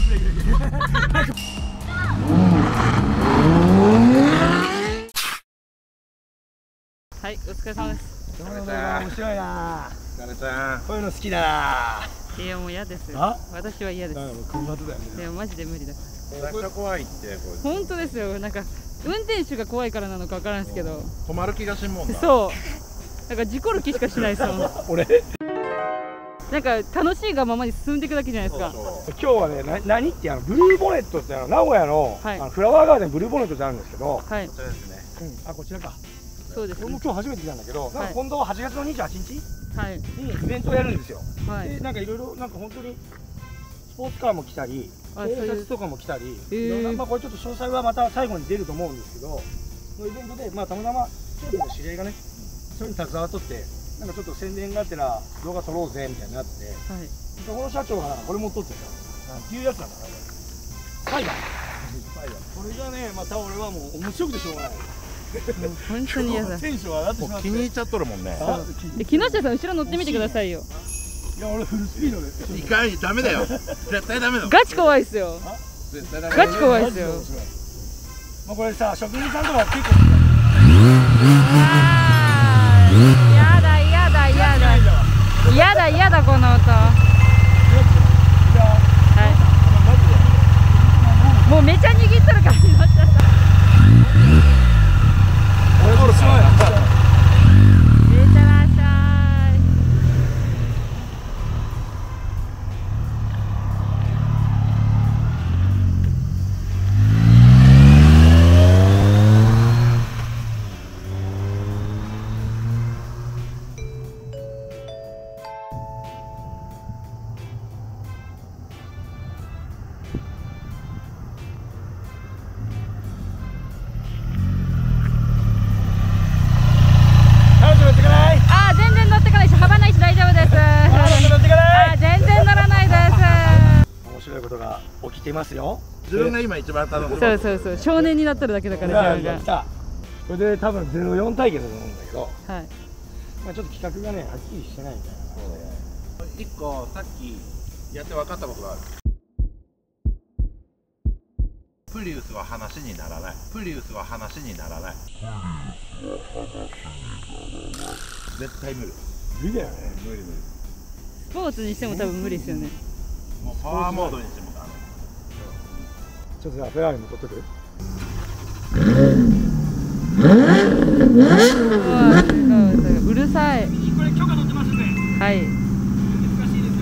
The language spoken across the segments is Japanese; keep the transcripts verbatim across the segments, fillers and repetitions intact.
はい、お疲れ様です。 面白いな。 疲れさん。 こういうの好きだな。 いやもう嫌ですよ。私は嫌です。でもマジで無理だから。 めちゃくちゃ怖いってこれ。 本当ですよ。なんか運転手が怖いからなのかわからんですけど。 止まる気がしんもんな。 そう。なんか事故る気しかしないですもん。 俺。 なんか楽しいがままに進んでいくだけじゃないですか。 今日はね、な何ってあのブルーボネットってあの名古屋の、はい、あのフラワーガーデンブルーボネットってあるんですけど。 はい。 こちらですね。 うん、あこちらか。 そうです、ね。 俺も今日初めて来たんだけど、はい、なんか今度ははちがつのにじゅうはちにちにイベントをやるんですよ。はい。でなんかいろいろなんか本当にスポーツカーも来たり、警察とかも来たり、いろんなまあこれちょっと詳細はまた最後に出ると思うんですけど、そのイベントでまあたまたまチームの知り合いがね、それに携わっとって、なんかちょっと宣伝があってら動画撮ろうぜみたいになって、はい。そこの社長がこれ持っとってさ、っていうやつなんだから。スパイダー。これがねまた俺はもう面白くてしょうがない。 本当に嫌だ。 テンション上がってしまって。 気に入っちゃっとるもんね。 木下さん後ろ乗ってみてくださいよ。 いや俺フルスピードで。 いかんダメだよ。絶対ダメだ。 ガチ怖いっすよ。ガチ怖いっすよ。 まあこれさ職人さんとか結構。 やだやだやだ。やだやだこの音。もうめちゃ握っとる感じになっちゃった。 起きてますよ。 自分が今一番頼む。 そうそうそう、少年になってるだけだから自分が。 これで多分ゼロよん対決だと思うんだけど、はい。まあちょっと企画がねはっきりしてないみたいな。 一個さっきやって分かったことがある。プリウスは話にならない。プリウスは話にならない。絶対無理。 無理だよね。 無理無理。 スポーツにしても多分無理ですよね。 もうパワーモードにしてもダメ。 ちょっとじゃあフェラーリも撮っとく。 うるさい。 これ許可取ってますんで。 はい。 難しいですよ。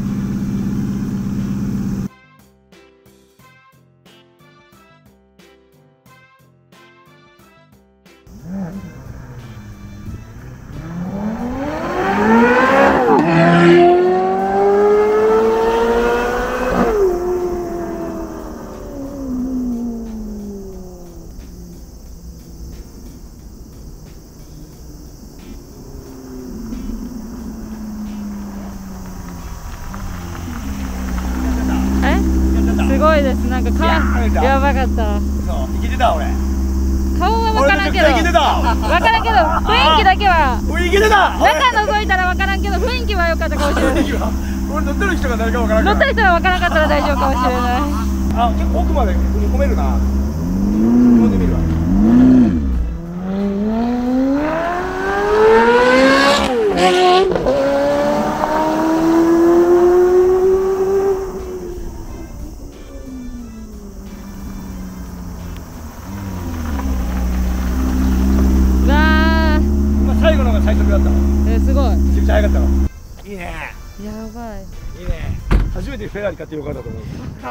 すごいです。なんか顔やばかった。 そう、いけてた俺。 顔は分からんけど。分からんけど、雰囲気だけは。 いけてた。 中覗いたら分からんけど、雰囲気は良かったかもしれない。 俺乗ってる人が誰か分からん。 乗ってる人が分からなかったら大丈夫かもしれない。 あ、結構奥まで踏み込めるな。踏んでみるわ。最後のが最速だったわ。 えー、すごい。 めちゃくちゃ速かったわ。いいね。 やばい。 いいね。初めてフェラーリ買ってよかったと思う。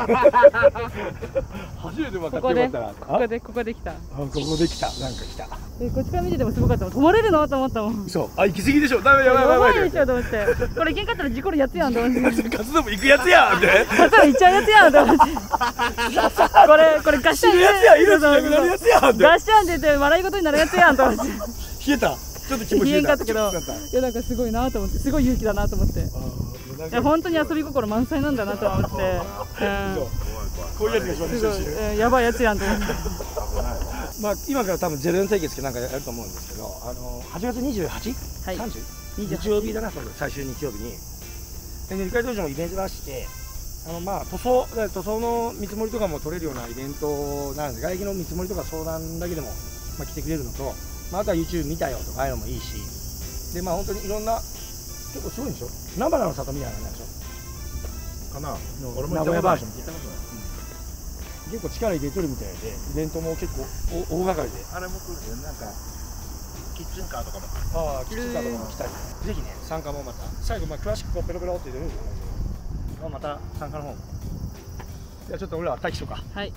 初めて分かってよかったな。 ここでここで来た。あ、 ここで来た。なんか来た。 え、こっちから見ててもすごかったもん。止まれるのと思ったもん。 そう。あ、行き過ぎでしょ。ダメやばいやばいやばい。 やばいでしょと思って。これ行けんかったら事故るやつやんと思って。 カツ丼も行くやつやんって。 カツ丼行っちゃうやつやんと思って。これこれガッシャン。 死ぬやつやん。命なくなるやつやんって。 ガッシャンって言って笑い事になるやつやんと思って。 冷えた。ちょっと気持ちいい。 冷えんかったけど、いやなんかすごいなと思って、すごい勇気だなと思って。いや本当に遊び心満載なんだなと思って。 こういうやつが一番面白いしね。 やばいやつやんと思って。 まあ今から多分ゼロよん対決なんかやると思うんですけど、あのはちがつにじゅうはち、 はい、 さんじゅう日曜日だな、その最終日曜日にで二階道場もイベント出して、 あのまあ塗装塗装の見積もりとかも取れるようなイベントなんで、外壁の見積もりとか相談だけでも、まあ、来てくれるのと、まあ、あとは YouTube 見たよとかああいうのもいいし、でまあ本当にいろんな結構すごいんでしょ、菜花の里みたいなのなんでしょかな、俺も名古屋バージョン聞いたことない、うん、結構力入れとるみたいで、イベントも結構大掛かりで、あれも来るなんかキッチンカーとかも、ああキッチンカーとかも来たり、ぜひね参加もまた最後まあ詳しくこうペロペロって出るんですけど、まあ、また参加の方も、じゃあちょっと俺らは待機しようか。はい。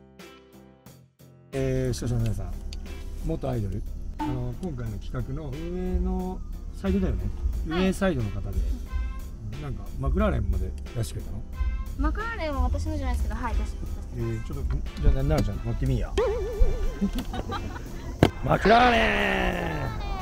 えー、視聴者の皆さん、元アイドル、あの今回の企画の運営のサイドだよね、はい、運営サイドの方で、なんかマクラーレンまで出してくれたの？ マクラーレンは私のじゃないですけど、はい、出してくれた。えー、ちょっとじゃあななちゃん乗ってみいや。マクラーレ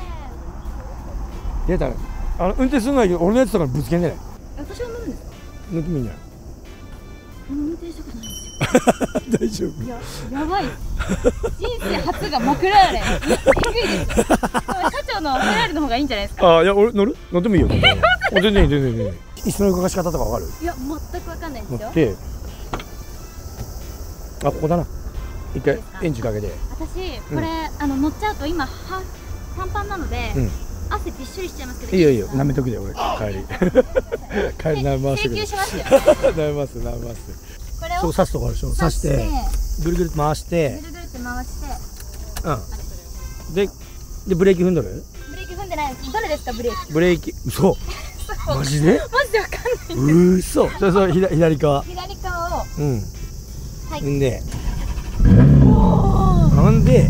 ン出た。あの運転するのはいいけど、俺のやつとかにぶつけんじゃない？ 私は乗るんですか？ 乗ってもいいんじゃない？ 運転したことないんですよ。 大丈夫？ いや、やばい。人生初がマクラーレン。えぐいです。社長のフェラーリの方がいいんじゃないですか？ああ、いや、俺乗る？乗ってもいいよ。全然全然全然。椅子の動かし方とかわかる？いや、全くわかんないですよ。乗って、あ、ここだな。一回エンジンかけて。私、これ、あの乗っちゃうと今はパンパンなので。汗びっしょりしちゃいますけど。いいよいいよ、舐めとくで俺帰り。帰り舐めます。請求しますよ。舐めます舐めます。これをそう刺すところでしょ。刺してぐるぐると回して。ぐるぐるって回して。うん。ででブレーキ踏んどる？ブレーキ踏んでない。どれですかブレーキ？ブレーキ。嘘。マジで？マジでわかんない。うーそ。そうそう左左側。左側を。うん。はい。んで。なんで？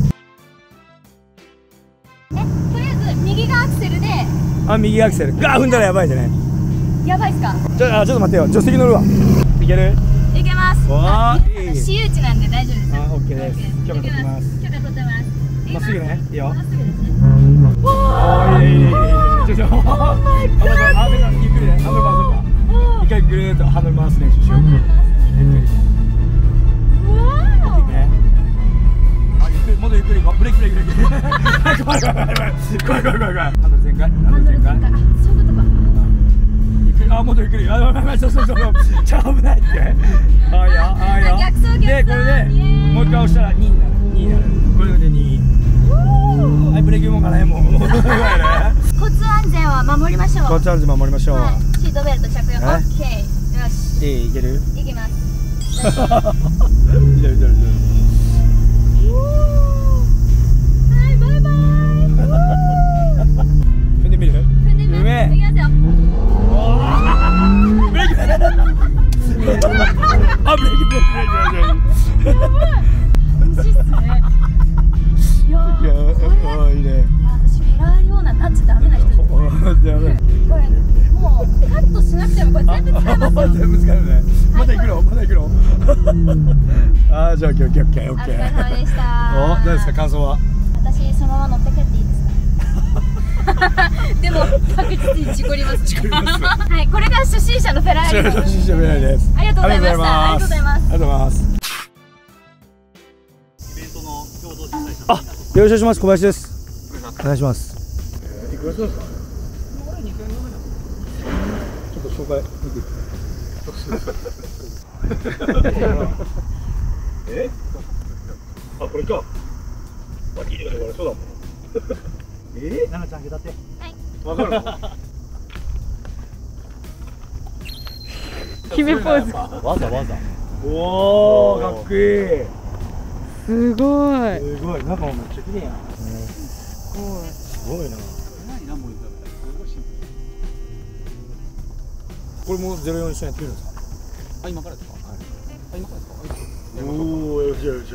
右がアクセルで、あ、右アクセル、ガー踏んだらやばいじゃない。やばいっすか。ちょ、あ、ちょっと待ってよ、助手席乗るわ。いける？いけます。わあ、私有地なんで大丈夫です。あ、オッケーです。許可取ってます。許可取ってます。まっすぐね、いいよ。まっすぐですね。わあ、いいいいいい。ちょっと、ハンドル、ハンドル、ゆっくりね、ハンドル回そうか。一回ぐるーっとハンドル回す練習しよう。ゆっくり。もっとゆっくり行こう。ブレーキブレーキブレーキ。怖い怖い怖い怖い怖い怖い怖い怖い。ハンドル全開。ハンドル全開。あ、そういうことか。ゆっくり。あ、もっとゆっくり。あ、やばいやばい。そうそうそう。ちょ危ないって。あいやあいや。逆走逆走。でこれでもう一回押したらにになる。にになる。これでに。はい、ブレーキもかないもう。交通安全は守りましょう。交通安全守りましょう。シートベルト着用。オッケー。よし。いいいける？いけます。いけるいけるいける。はい、バイバイ。踏んでみる？踏んでみる。いきますよ。ブレーキ。あ、ブレーキブレーキブレーキ。やばい。楽しいっすね。いやー、これいいね。いや、私フェラーリオーナーになっちゃダメな人ですね。これもうカットしなくてもこれ全部使えますよ。全部使えるね。まだ行くの？まだ行くの？あー、じゃあオッケーオッケーオッケーオッケー。お疲れ様でした。お、どうですか感想は？私そのまま乗って帰っていいですか？でも確実に事故ります。事故ります。はい、これが初心者のフェラーリ。初心者フェラーリです。ありがとうございました。ありがとうございます。ありがとうございます。イベントの共同主催者。あ、よろしくお願いします。小林です。お願いします。いくらそうですか？ちょっと紹介見て。え？あ、これか。あ、いいね、これそうだもん。え？ななちゃん下手って。はい。わかる。 決めポーズ。 わざわざ。おお、かっこいい。 すごい。 すごい。中もめっちゃ綺麗やん。すごい。すごいな。これもゼロよん一緒にやってくるんですか？あ、今からですか？はい。あ、今からですか？おお、よしよしよし。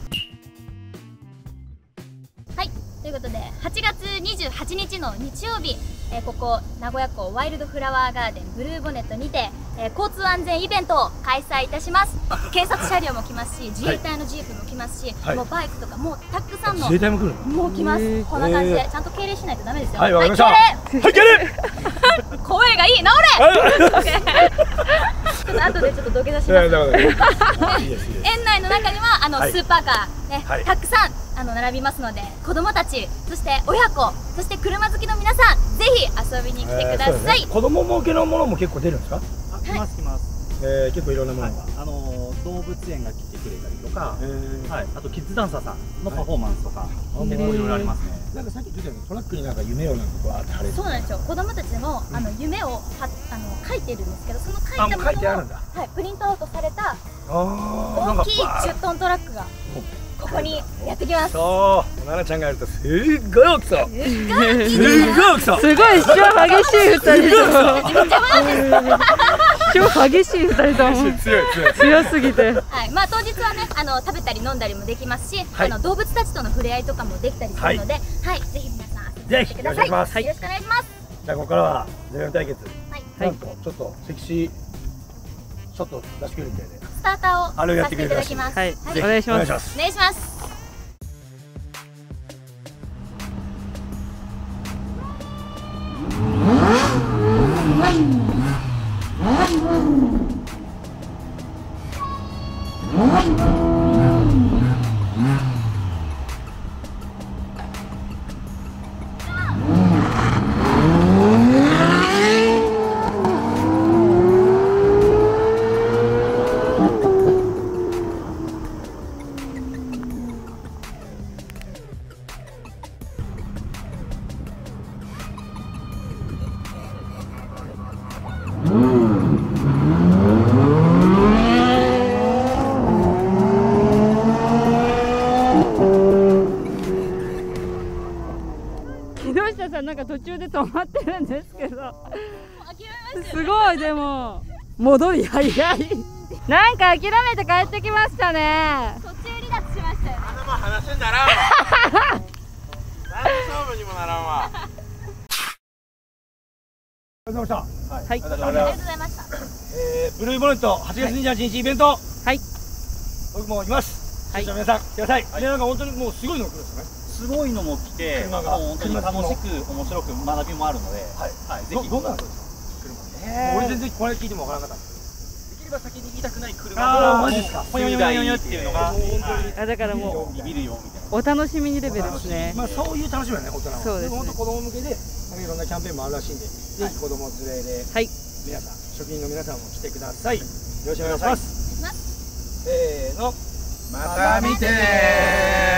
はい、ということではちがつにじゅうはちにちの日曜日、えー、ここ名古屋港ワイルドフラワーガーデンブルーボネットにて、えー、交通安全イベントを開催いたします。警察車両も来ますし、自衛隊のジープも来ますし、はい、もうバイクとかもうたくさんの自衛隊も来るもう来ます。こんな感じでちゃんと敬礼しないとダメですよ。 はい、わかりました。はい、敬礼。 声がいい、治れ。ちょっと後でちょっと土下座します。園内の中にはあの、はい、スーパーカーね、はい、たくさんあの並びますので、子供たち、そして親子、そして車好きの皆さん、ぜひ遊びに来てください。 えーね、子供向けのものも結構出るんですか？ あ、来ます来ます。 えー、結構いろんなもの、 はい、あの動物園が来てくれたりとか、はい、あとキッズダンサーさんのパフォーマンスとか、結構いろいろありますね。 なんかさっき言ってたようにトラックになんか夢をなんかこうあって貼れる。 そうなんですよ。子供たちもあの夢をはあの書いてるんですけど、その書いたものを書いてあるんだ。 はい、プリントアウトされた大大きいじゅっトントラックがここにやってきます。 そう、奈々ちゃんがやるとすっごい大きさ。すっごい大きさ。 すごい超激しい二人とも。超激しい二人とも。 強い強い。 強すぎて。 はい、まあ当日はね、あの食べたり飲んだりもできますし、あの動物たちとの触れ合いとかもできたりするので、はい、ぜひ皆さん遊びに来てください。よろしくお願いします。 じゃあここからはゼロよん対決。 はい。 なんとちょっとセクシーショット出してくれるみたいで。 スターターをさせていただきます。 はい、お願いします。 お願いします。 木下さんなんか途中で止まってるんですけど、すごいでも戻り早い。なんか諦めて帰ってきましたね。 途中離脱しましたよね。 あんなもん話にならんわ。何の勝負にもならんわ。 ありがとうございました。 はい、 ありがとうございました。 えー、ブルーボネットはちがつにじゅうはちにちイベント。 はい。 僕もいます。はい。皆さん来てください。あれなんか本当にもうすごいの来るんですよね。 すごいのも来て、もう本当に楽しく面白く学びもあるので、はい、ぜひどんなのですか？車。俺全然これ聞いてもわからなかった。 できれば先に言いたくない車ああ、 がマジですか。 ほよよよよよっていうのが、 あ、だからもビビるよみたいな。 うお楽しみにレベルですね。 まあそういう楽しみはね、大人は。 そうですね。 本当子供向けで、なんかいろんなキャンペーンもあるらしいんで、ぜひ子供連れで、 はい。 皆さん、職員の皆さんも来てください。よろしくお願いします。せーの。 また見てねー。